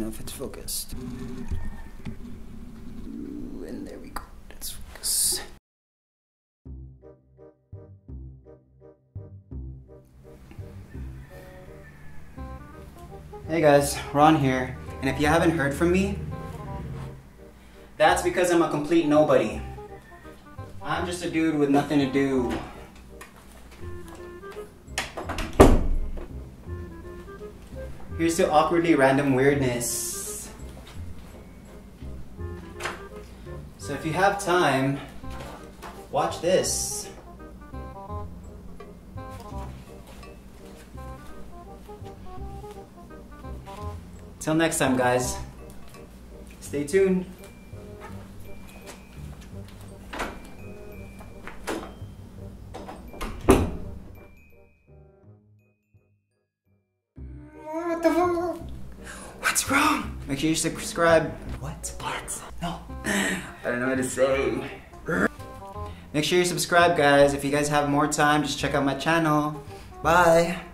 know if it's focused. And there we go. Let's focus. Hey guys, Ron here. And if you haven't heard from me, that's because I'm a complete nobody. I'm just a dude with nothing to do. Here's to awkwardly random weirdness. So if you have time, watch this. Till next time, guys. Stay tuned. What the fuck? What's wrong? Make sure you subscribe. What? No. I don't know what to say. Make sure you subscribe, guys. If you guys have more time, just check out my channel. Bye.